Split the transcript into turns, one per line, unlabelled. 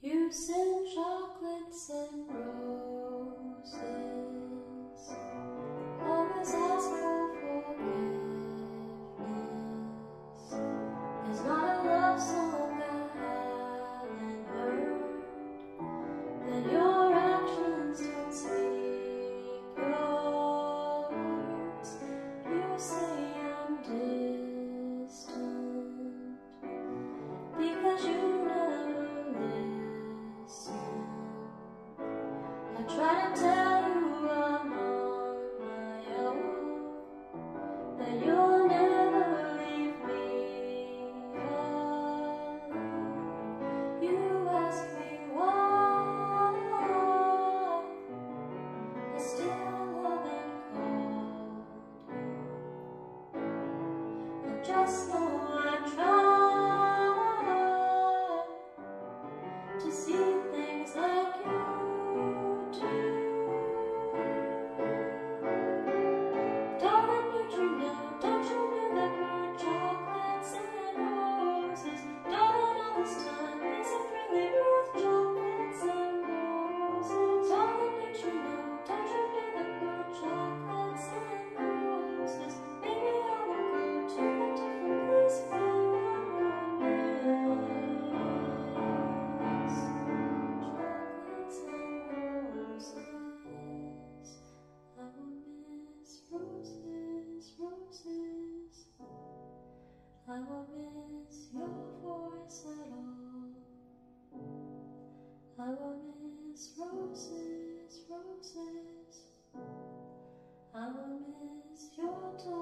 You send chocolates and roses, always ask for forgiveness. There's not a love song I haven't heard, then your actions don't speak your words. You say I'm distant because you never listen. I try to tell you I'm on my own, that you'll never leave me alone. You ask me why I still haven't called you. I just know I try to see things like you do. Darling, don't you know that we're chocolates and roses? Darling, all this time isn't really worth chocolates and roses. Darling, don't you know that we're chocolates and roses? Maybe I will go to a different place where I miss chocolates and roses. I will miss roses, roses. I will miss your voice at all. I will miss roses, roses. I will miss your touch.